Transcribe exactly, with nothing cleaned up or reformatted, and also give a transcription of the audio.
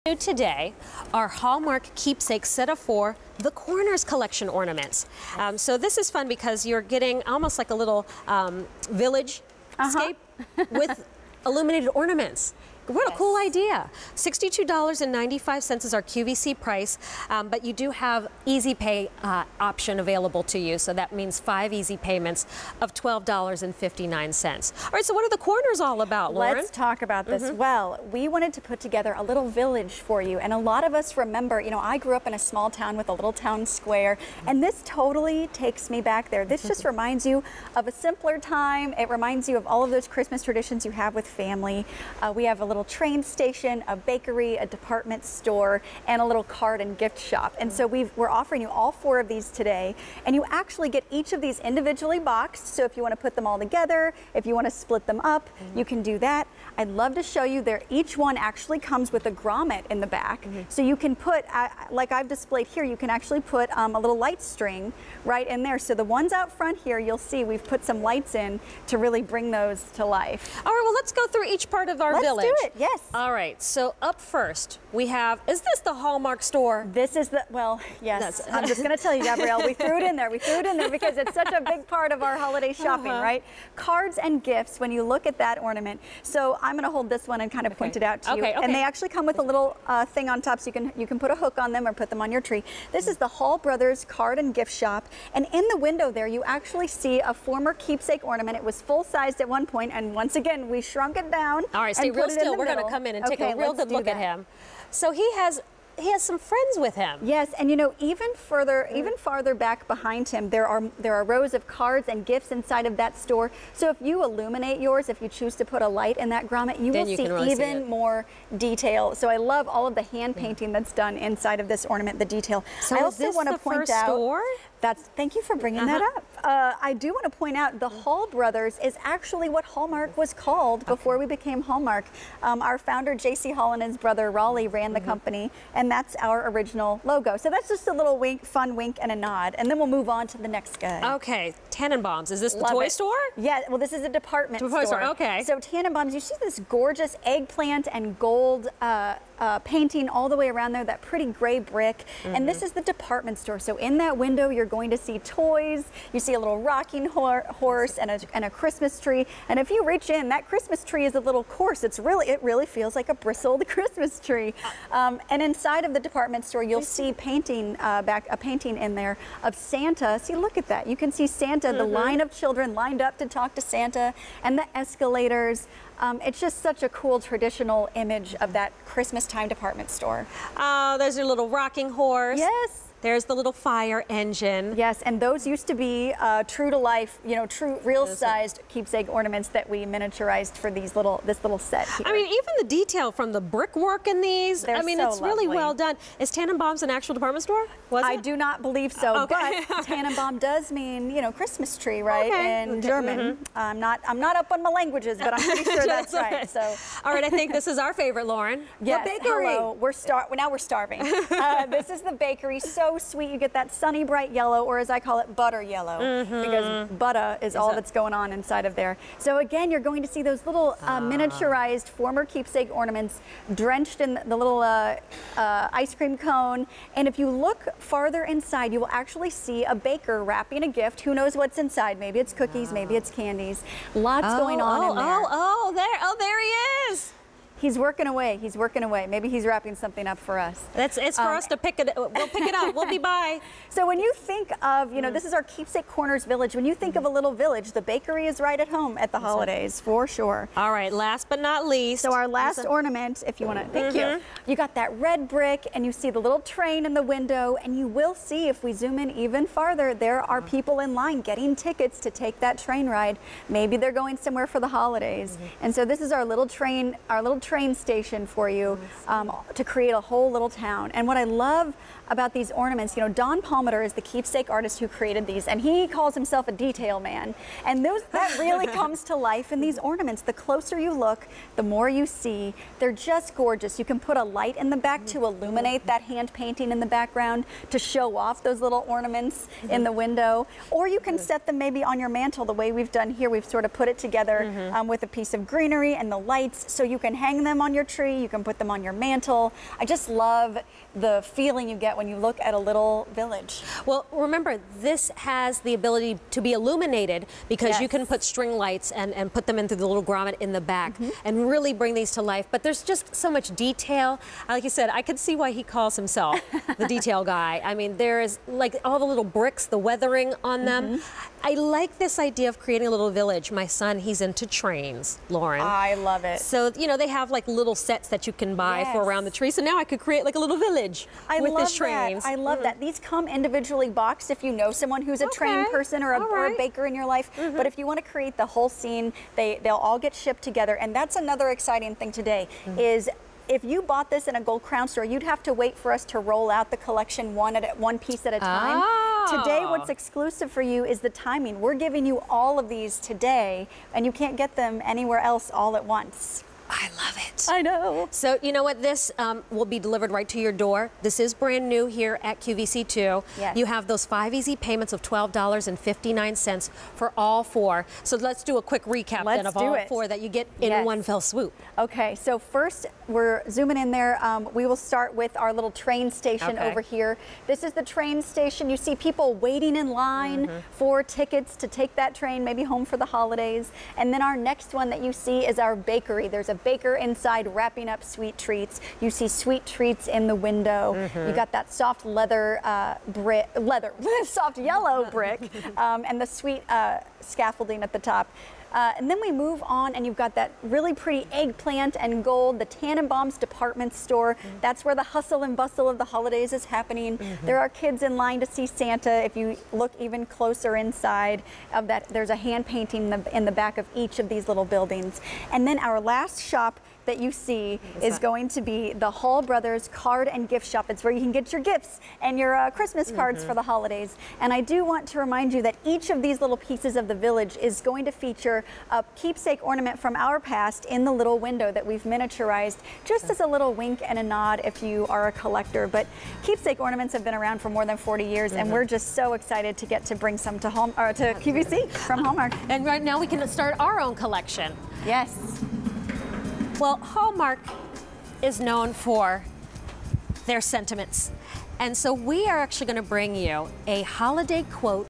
Today, our Hallmark Keepsake set of four, the Corners Collection ornaments. Um, so this is fun because you're getting almost like a little um, village uh-huh. scape with illuminated ornaments. What a yes. cool idea. sixty-two ninety-five is our Q V C price, um, but you do have easy pay uh, option available to you. So that means five easy payments of twelve fifty-nine. All right, so what are the corners all about, Lauren? Let's talk about this. Mm-hmm. Well, we wanted to put together a little village for you. And a lot of us remember, you know, I grew up in a small town with a little town square, and this totally takes me back there. This just reminds you of a simpler time. It reminds you of all of those Christmas traditions you have with family. Uh, we have a little train station, a bakery, a department store, and a little card and gift shop. And so we've, we're offering you all four of these today, and you actually get each of these individually boxed. So if you want to put them all together, if you want to split them up, mm-hmm. you can do that. I'd love to show you there. Each one actually comes with a grommet in the back. Mm-hmm. So you can put, uh, like I've displayed here, you can actually put um, a little light string right in there. So the ones out front here, you'll see we've put some lights in to really bring those to life. All right, well, let's go through each part of our let's village. Let's do it, yes. All right, so up first, we have, is this the Hallmark store? This is the, well, yes. I'm just going to tell you, Gabrielle, we threw it in there. We threw it in there because it's such a big part of our holiday shopping, uh-huh. right? Cards and gifts, when you look at that ornament. So I'm going to hold this one and kind of okay. point it out to okay, you. Okay. And they actually come with a little uh, thing on top, so you can, you can put a hook on them or put them on your tree. This is the Hall Brothers Card and Gift Shop. And in the window there, you actually see a former keepsake ornament. It was full-sized at one point, and once again, we shrunk it down. All right, stay real still. We're going to come in and okay, take a real good look that. at him. So he has he has some friends with him. Yes, and you know, even further, mm. even farther back behind him, there are there are rows of cards and gifts inside of that store. So if you illuminate yours, if you choose to put a light in that grommet, you then will you see really even see more detail. So I love all of the hand painting mm. that's done inside of this ornament, the detail. So I is also this want to the point first out. Store? That's, thank you for bringing uh-huh. that up. Uh, I do want to point out the Hall Brothers is actually what Hallmark was called before okay. we became Hallmark. Um, our founder, J C Hall, and his brother, Raleigh, ran the mm-hmm. company, and that's our original logo. So that's just a little wink, fun wink and a nod, and then we'll move on to the next guy. Okay, Tannenbaums. Is this the Love toy it. store? Yeah, well, this is a department Toy store. store. Okay. So Tannenbaums, you see this gorgeous eggplant and gold uh, uh, painting all the way around there, that pretty gray brick, mm-hmm. and this is the department store. So in that window, you're going to see toys. You see a little rocking hor horse and a, and a Christmas tree. And if you reach in, that Christmas tree is a little coarse. It's really, it really feels like a bristled Christmas tree. Um, and inside of the department store, you'll see painting uh, back a painting in there of Santa. See, look at that. You can see Santa, mm-hmm. the line of children lined up to talk to Santa, and the escalators. Um, it's just such a cool traditional image of that Christmas time department store. Oh, there's your little rocking horse. Yes. There's the little fire engine. Yes, and those used to be uh, true to life, you know, true, real-sized keepsake ornaments that we miniaturized for these little, this little set here. I mean, even the detail from the brickwork in these. They're I mean, so it's really lovely. well done. Is Tannenbaums an actual department store? Was I it? do not believe so, okay. but Tannenbaum does mean, you know, Christmas tree, right? Okay. In German. Mm-hmm. I'm not, I'm not up on my languages, but I'm pretty sure that's right. So, all right, I think this is our favorite, Lauren. Yes, the bakery. Hello, we're star. Well, now we're starving. uh, this is the bakery. So sweet. You get that sunny bright yellow, or as I call it, butter yellow, mm-hmm. because butter is, is all that? that's going on inside of there. So again, you're going to see those little uh, ah. miniaturized former keepsake ornaments drenched in the little uh, uh, ice cream cone. And if you look farther inside, you will actually see a baker wrapping a gift. Who knows what's inside? Maybe it's cookies, wow. maybe it's candies. Lots oh, going on oh, in there. Oh, oh, there, oh, there he is. He's working away. He's working away. Maybe he's wrapping something up for us. That's it's for um, us to pick it. We'll pick it up. We'll be by. So when you think of, you know, mm. this is our Keepsake Corners village. When you think mm. of a little village, the bakery is right at home at the That's holidays, it. for sure. All right. Last but not least. So our last ornament, if you want to, thank mm-hmm. you. You got that red brick, and you see the little train in the window, and you will see, if we zoom in even farther, there are people in line getting tickets to take that train ride. Maybe they're going somewhere for the holidays. Mm-hmm. And so this is our little train, our little train station for you um, to create a whole little town. And what I love about these ornaments, you know, Don Palmater is the keepsake artist who created these, and he calls himself a detail man. And those, that really comes to life in these ornaments. The closer you look, the more you see. They're just gorgeous. You can put a light in the back to illuminate that hand painting in the background, to show off those little ornaments in the window. Or you can set them maybe on your mantle the way we've done here. We've sort of put it together mm-hmm. um, with a piece of greenery and the lights, so you can hang hang them on your tree, you can put them on your mantle. I just love the feeling you get when you look at a little village. Well, remember, this has the ability to be illuminated because Yes. you can put string lights and, and put them into the little grommet in the back Mm-hmm. and really bring these to life. But there's just so much detail. Like you said, I could see why he calls himself the detail guy. I mean, there is like all the little bricks, the weathering on them. Mm-hmm. I like this idea of creating a little village. My son, he's into trains, Lauren. I love it. So, you know, they have like little sets that you can buy for Yes. around the tree. So now I could create like a little village I with love this trains. that. I love that. These come individually boxed if you know someone who's a Okay. trained person or a, All or a right. baker in your life. But if you want to create the whole scene, they, they'll all get shipped together. And that's another exciting thing today is if you bought this in a Gold Crown store, you'd have to wait for us to roll out the collection one at a, one piece at a time. Oh. Today, what's exclusive for you is the timing. We're giving you all of these today, and you can't get them anywhere else all at once. I love it. I know. So you know what? This um, will be delivered right to your door. This is brand new here at Q V C two. Yes. You have those five easy payments of twelve dollars and fifty-nine cents for all four. So let's do a quick recap Let's then of do all it. four that you get in Yes. one fell swoop. Okay, so first we're zooming in there. Um, we will start with our little train station Okay. over here. This is the train station. You see people waiting in line Mm-hmm. for tickets to take that train, maybe home for the holidays. And then our next one that you see is our bakery. There's a baker inside wrapping up sweet treats. You see sweet treats in the window. Mm-hmm. You got that soft leather uh, brick, leather, soft yellow brick, um, and the sweet uh, scaffolding at the top. Uh, and then we move on, and you've got that really pretty eggplant and gold, the Tannenbaum's department store. Mm-hmm. That's where the hustle and bustle of the holidays is happening. Mm-hmm. There are kids in line to see Santa. If you look even closer inside of that, there's a hand painting in the, in the back of each of these little buildings. And then our last shop that you see is that? going to be the Hall Brothers Card and Gift Shop. It's where you can get your gifts and your uh, Christmas cards Mm-hmm. for the holidays. And I do want to remind you that each of these little pieces of the village is going to feature a keepsake ornament from our past in the little window that we've miniaturized, just as a little wink and a nod if you are a collector. But keepsake ornaments have been around for more than forty years, and we're just so excited to get to bring some to home or to Q V C from Hallmark. And right now we can start our own collection. Yes. Well, Hallmark is known for their sentiments. And so we are actually going to bring you a holiday quote